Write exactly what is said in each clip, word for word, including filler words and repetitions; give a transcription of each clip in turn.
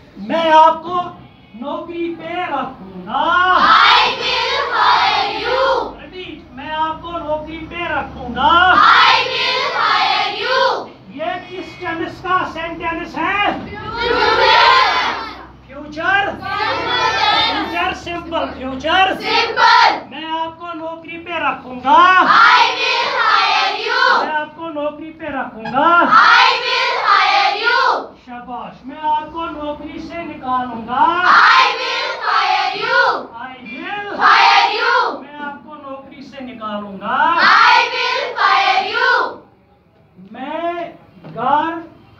मैं आपको नौकरी पे रखूंगा। I will hire you. Repeat, मैं आपको नौकरी पे रखूंगा। I will hire you. ये किस टेंस का सेंटेंस है? Future future simple future Simple. मैं आपको नौकरी पे रखूंगा। I will hire you. मैं आपको नौकरी पे रखूंगा। I will hire you. शाबाश। मैं आपको नौकरी से निकालूंगा। I will fire you. I will Fire you. मैं आपको नौकरी से निकालूंगा। I will fire you. मैं घर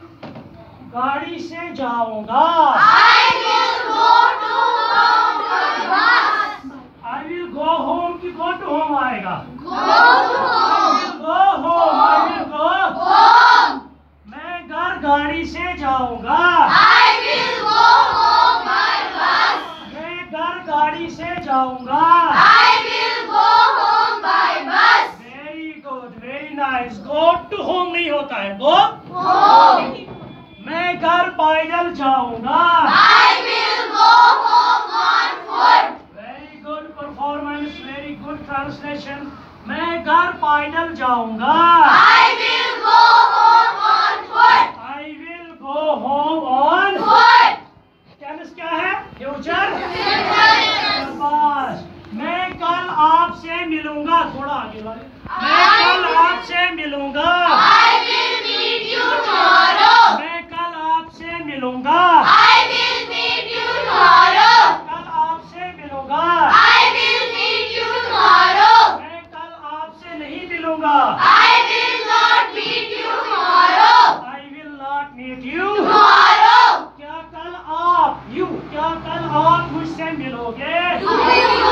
गाड़ी से जाऊंगा। I will go to home by bus. I will go home की गो टू होम आएगा। Go to home. Go home I will go. Home. मैं घर गाड़ी से जाऊंगा। I will go home by bus. मैं घर गाड़ी से जाऊंगा। I will go home by bus. Very good very nice. Go to home नहीं होता है, गो। Home. मैं घर पैदल जाऊंगा। I will go home on foot. Very good performance, very good translation. मैं घर पैदल जाऊंगा। I will go home on foot. I will go home on. Foot. Tense क्या है? फ्यूचर। Simple. शाबाश। मैं कल आपसे मिलूंगा। थोड़ा आगे बढ़े। मैं कल आपसे मिलूंगा। I will meet you tomorrow. मैं कल आपसे मिलूंगा। I will meet you tomorrow. कल आपसे मिलूंगा। I will meet you tomorrow. मैं कल आपसे नहीं मिलूंगा। I will not meet you tomorrow. I will not meet you. Tomorrow. क्या कल आप यू क्या कल आप मुझसे मिलोगे? Do you meet me?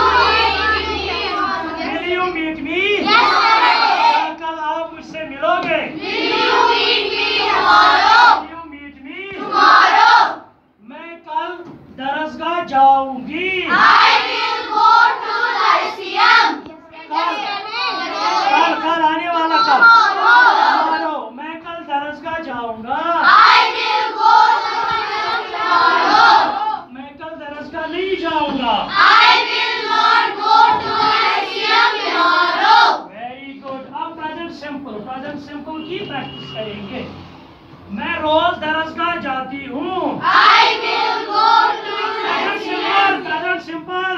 Will you meet me? Yes, sir. क्या कल आप मुझसे मिलोगे? Will you meet me tomorrow? Will you meet me? Tomorrow. मैं कल दरसगाह जाऊंगी। I will go to Lyceum. कल कल कल आने वाला कल। Tomorrow. tomorrow, मैं कल दरसगाह जाऊंगा। I will go to Lyceum tomorrow. मैं कल दरसगाह नहीं जाऊंगा। I will not go to Lyceum tomorrow. Very good. अब प्रेजेंट सिंपल प्रेजेंट सिंपल की प्रैक्टिस करेंगे। मैं रोज दरसगाह जाती हूँ। I will go to present simple Lyceum. Present simple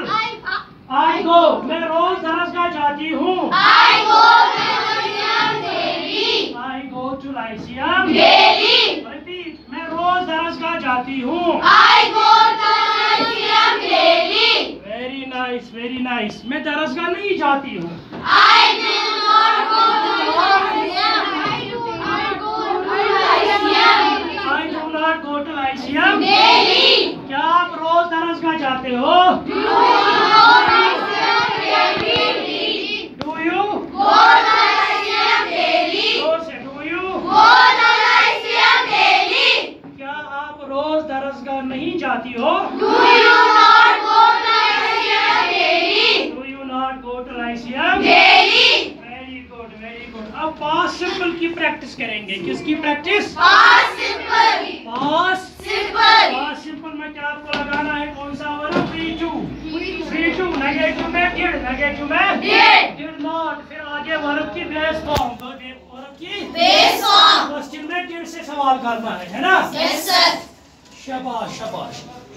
I go. मैं रोज दरसगाह जाती हूँ। I go to Lyceum daily. I go to Lyceum. Daily. Repeat, मैं रोज दरसगाह जाती हूँ। I go to Lyceum daily. Very nice very nice. मैं दरसगाह नहीं जाती हूँ। I will not go to Lyceum. I do not go to Lyceum. I do not go to Lyceum. Daily. क्या आप रोज दरसगाह जाते हो? Do you go to Lyceum daily? Do you? Go to Lyceum daily. जोर से do you? Go to Lyceum daily. क्या आप रोज दरसगाह नहीं जाती हो? Do you not go to Lyceum daily? Do you not go to Lyceum? Daily. Very good very good. अब past simple की practice करेंगे। किसकी practice? Past simple. Past Simple. Past simple में क्या आपको लगाना है? कौन सा verb? V two. V two negative में डिड नेगेटिव में Did. Did not. फिर आगे वर्ब की बेस फॉर्म तो वर्ब की Based on. क्वेश्चन में डिड से सवाल करना है, है ना? Yes, sir. शाबाश शाबाश।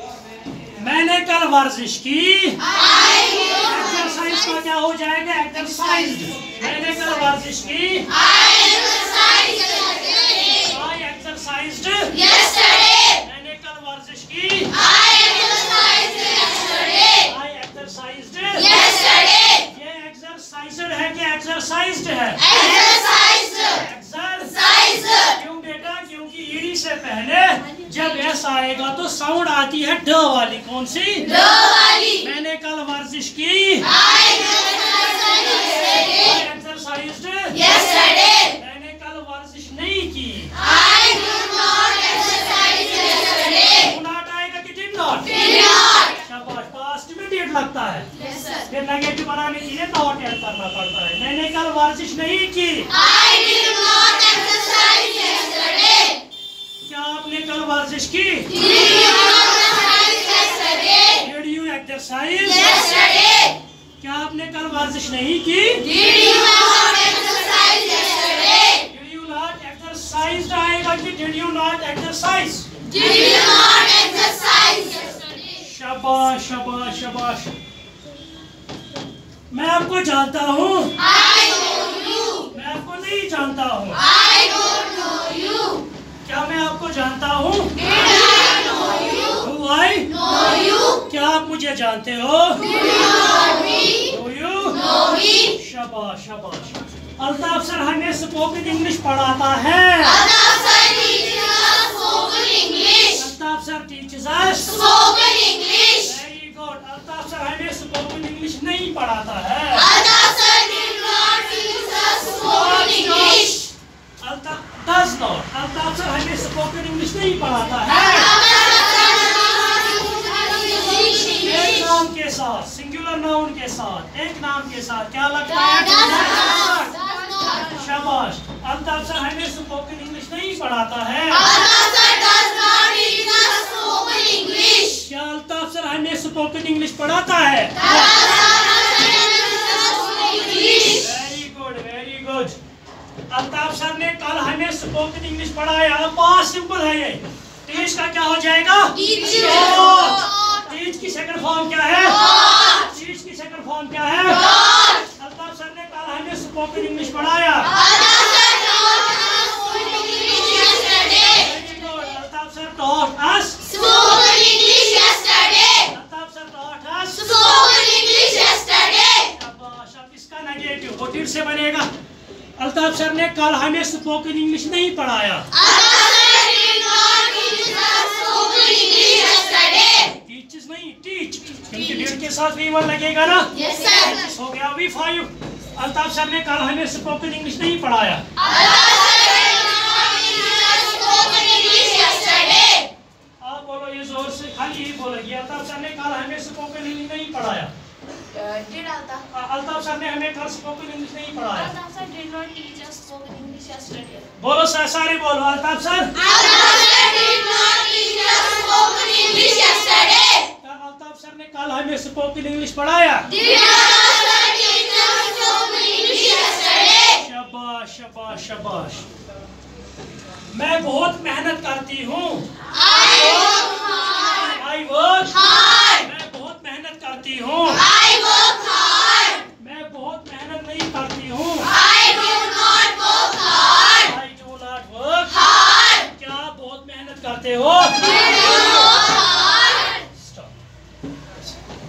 मैंने कल वर्जिश की। I will. एक्सरसाइज का क्या हो जाएगा? एक्सरसाइज। मैंने कल वर्जिश की। I exercised yesterday. I exercised. Yesterday. मैंने कल वर्जिश की। I exercised yesterday. I exercised. Yesterday. ये एक्सरसाइज्ड है कि एक्सरसाइज्ड है? Exercised. एक्सरसाइज। Size. क्यों बेटा? क्योंकि ईडी से पहले जब एस आएगा तो साउंड आती है ड वाली। कौन सी? The valley. मैंने कल वर्जिश की। I exercised yesterday. Exercised. Yesterday. मैंने कल वर्जिश नहीं की। I did not exercise yesterday. Not आएगा कि डिड नॉट? Did not. शाबाश। पास्ट में डिड लगता है। Yes, sir. फिर नेगेटिव बनाने के लिए नॉट ऐड करना पड़ता है। मैंने कल वर्जिश नहीं की। I did not exercise yesterday. क्या आपने कल वर्जिश की? Did you not exercise yesterday? क्या आपने कल वर्जिश नहीं की? Did you not exercise yesterday? Did you not exercise आएगा कि did you not exercise? Did you not exercise yesterday? शाबाश शाबाश शाबाश। मैं आपको जानता हूँ। I know you. मैं आपको नहीं जानता हूँ। I don't know you. क्या मैं आपको जानता हूँ? Did I know you? Who I? Know you? क्या आप मुझे जानते हो? Did you know me? Do you? Know me? शाबाश शाबाश। अल्ताफ सर हमें स्पोकन इंग्लिश पढ़ाता है। Altaf sir teaches us spoken English. Altaf sir teaches us Spoken English. very good। Altaf sir हमें स्पोकन इंग्लिश नहीं पढ़ाता है। Altaf sir did not teach us spoken English. Altaf does not। Altaf sir हमें स्पोकन इंग्लिश नहीं पढ़ाता है। एक नाम के साथ, सिंगुलर नाउन के साथ, एक नाम के साथ क्या लगता है? शाबाश। अल्ताफ सर हमें स्पोकन इंग्लिश नहीं पढ़ाता है। क्या अल्ताफ सर हमें स्पोकन इंग्लिश पढ़ाता है? Very good very good. Altaf sir ने कल हमें स्पोकन इंग्लिश पढ़ाया। बहुत सिंपल है ये। टीच का क्या हो जाएगा? टीच की सेकंड फॉर्म क्या है? टीच की सेकंड फॉर्म क्या है? अल्ताफ सर ने कल हमें स्पोकन इंग्लिश पढ़ाया। Altaf sir taught us। Altaf sir taught us। शाबाश। अब इसका नेगेटिव वो टिट से बनेगा। अल्ताफ सर ने कल हमें स्पोकन इंग्लिश नहीं पढ़ाया। टीचर्स नहीं टीच, क्योंकि डिड के साथ वी वन लगेगा ना। Yes, sir. हो गया वी फाइव। अल्ताफ सर ने कल हमें स्पोकन इंग्लिश नहीं पढ़ाया। आप बोलो ये जोर से, खाली ही बोलेगी। अल्ताफ सर ने कल हमें स्पोकन इंग्लिश नहीं पढ़ाया। Did Altaf? अल्ताफ सर ने हमें कल स्पोकन इंग्लिश नहीं पढ़ाया। Altaf sir did not teach us spoken English yesterday. बोलो सर, सारे बोलो। Altaf sir Altaf sir did not teach us spoken English yesterday. क्या अल्ताफ सर ने कल हमें स्पोकन इंग्लिश पढ़ाया? Did Altaf sir teach us spoken English yesterday? शाबाश शाबाश शाबाश। मैं बहुत मेहनत करती हूँ। I work hard. I work Hard. मैं बहुत मेहनत करती हूँ। I work hard. मैं बहुत मेहनत नहीं करती हूँ। I do not work hard. I do not work Hard. क्या आप बहुत मेहनत करते हो? Did you work hard? Stop.